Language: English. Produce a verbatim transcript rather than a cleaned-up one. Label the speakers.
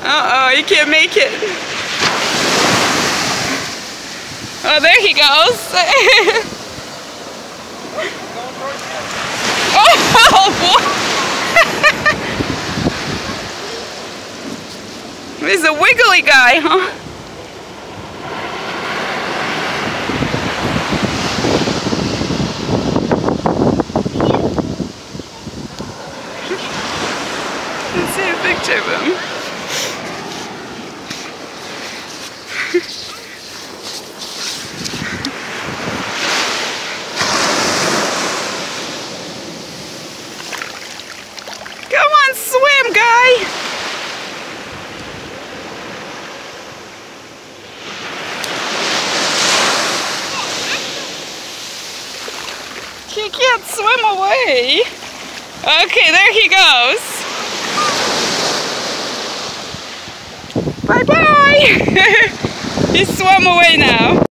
Speaker 1: Uh-oh, he can't make it. Oh, there he goes. Oh, he's a wiggly guy, huh? Let's see a picture of him. Come on, swim, guy! He can't swim away. Okay, there he goes. Bye-bye! He swam away now.